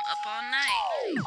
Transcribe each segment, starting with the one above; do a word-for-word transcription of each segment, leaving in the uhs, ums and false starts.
up all night.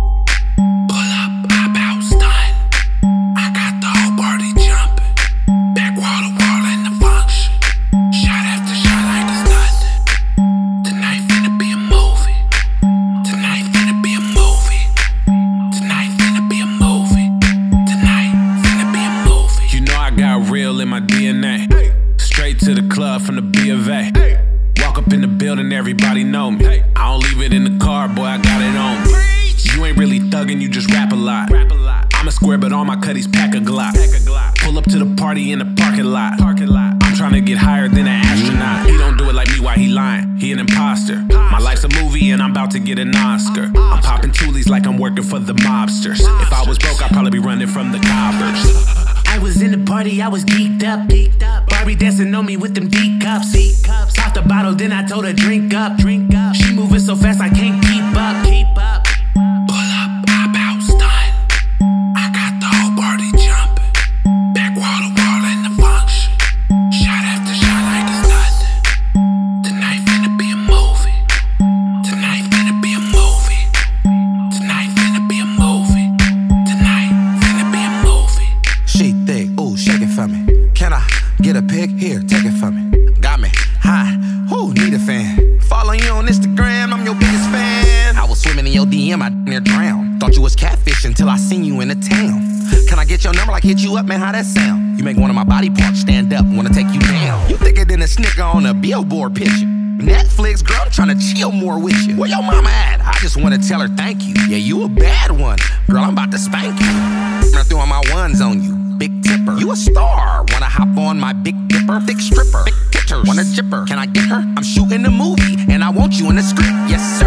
Pull up, pop out, stun. I got the whole party jumping. Back wall to wall in the function. Shot after shot like it's nothing. Tonight finna be a movie. Tonight finna be a movie. Tonight finna be a movie. Tonight finna be a movie. You know I got real in my D N A. Straight to the club from the B of A. Walk up in the building, everybody know me. I don't leave it in the car, boy, I got it on me. You ain't really thuggin', you just rap a lot. I'm a square, but all my cutties pack a Glock. Pull up to the party in the parking lot. I'm tryna get higher than an astronaut. He don't do it like me, why he lying? He an imposter. My life's a movie and I'm about to get an Oscar. I'm popping toolies like I'm working for the mobsters. If I was broke, I'd probably be running from the coppers. I was in the party, I was geeked up. Barbie dancing on me with them D cups. Popped the bottle, then I told her drink up. She moving so fast I can't keep up. Keep up. Pull up, pop out, stun. I got the whole party jumping. Back wall to wall in the function. Shot after shot like it's nothing. Tonight finna be a movie. Tonight finna be a movie. Tonight finna be a movie. Tonight finna be a movie. She thick, ooh, shake it for me. Can I get a pic? Here, take it from me. Got me high, who need a fan? Follow you on Instagram, I'm your biggest fan. I was swimming in your D M, I near drowned. Thought you was catfish until I seen you in the town. Can I get your number, like hit you up, man, how that sound? You make one of my body parts stand up, wanna take you down. You thicker than a snicker on a billboard picture. Netflix, girl, I'm tryna chill more with you. Where your mama at? I just wanna tell her thank you. Yeah, you a bad one. Girl, I'm about to spank you. I'm throwing my ones on you. Big tipper. You a star. Wanna hop on my big dipper? Thick stripper. Big pictures. Wanna jipper? Can I get her? I'm shooting a movie, and I want you in the script. Yes, sir.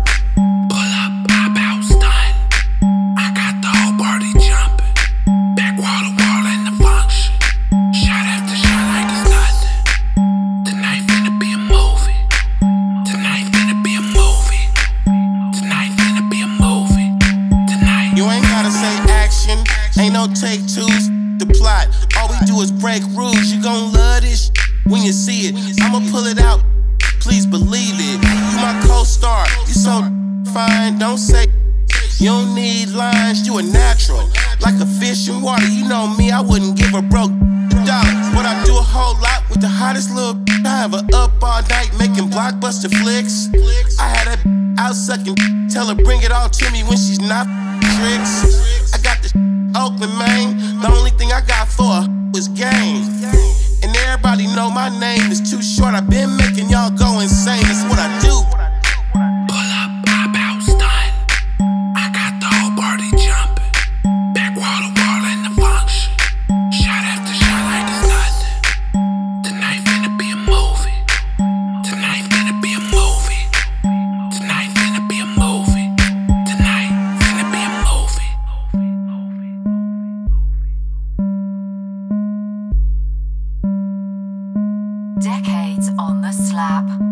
Pull up, pop out, stun. I got the whole party jumping. Back wall to wall in the function. Shot after shot like it's nothing. Tonight finna be a movie. Tonight finna be a movie. Tonight finna be a movie. Tonight. You ain't gotta say action. Ain't no take twos. The plot. All we do is break rules. You gon' love this when you see it. I'ma pull it out. Please believe it. You my co-star. You so fine. Don't say you don't need lines. You a natural. Like a fish in water. You know me. I wouldn't give a broke dollar. But I do a whole lot with the hottest little. I have her up all night making blockbuster flicks. I had her out sucking. Tell her bring it all to me when she's not tricks. I got this open, man. The only thing I got for her was game. And everybody know my name is too short. I've been making y'all go insane. That's what I do. Pull up, pop out, stun. I got the whole party jumping. Back wall to wall in the function. Shot after shot like it's nothing. Tonight finna be a movie. Tonight finna be a movie. Tonight finna be a movie. Tonight finna be a movie. Decades on the slab.